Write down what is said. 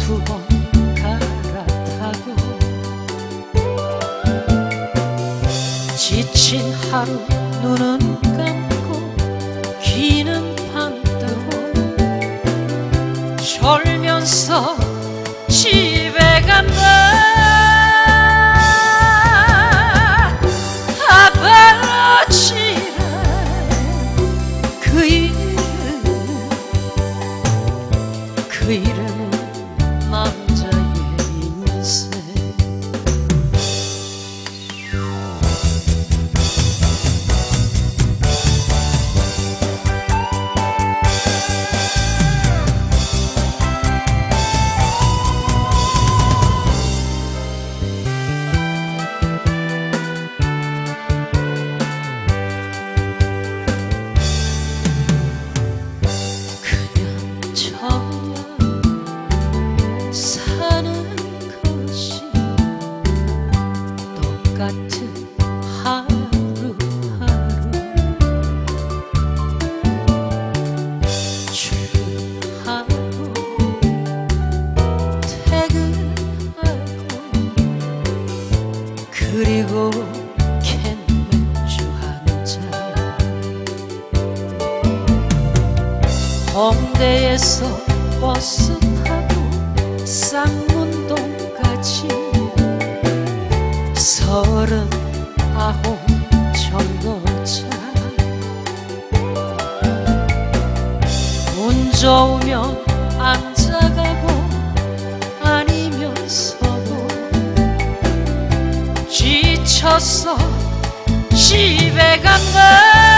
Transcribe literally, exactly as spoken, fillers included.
두 번 갈아타고 지친 하루 눈은 감고 귀는 밤뜨고 졸면서 집에 간다. 아버지란 그 이름, 그 이름은 남자의 인생. 같은 하루하루 출근하고 퇴근하고 그리고 캔맥주 한잔 홍대에서 버스 타고 쌍문동까지 서른 아홉 정거장 운 좋으면 앉아가고 아니면 서고 지쳐서 집에 간다.